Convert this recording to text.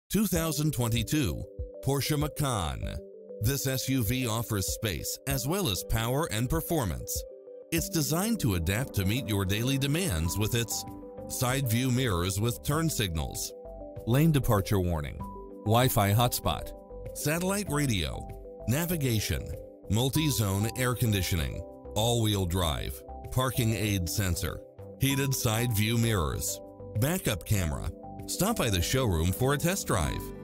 2022 Porsche Macan. This SUV offers space as well as power and performance. It's designed to adapt to meet your daily demands with its side view mirrors with turn signals, lane departure warning, Wi-Fi hotspot, satellite radio, navigation, multi-zone air conditioning, all-wheel drive, parking aid sensor, heated side view mirrors, backup camera. Stop by the showroom for a test drive.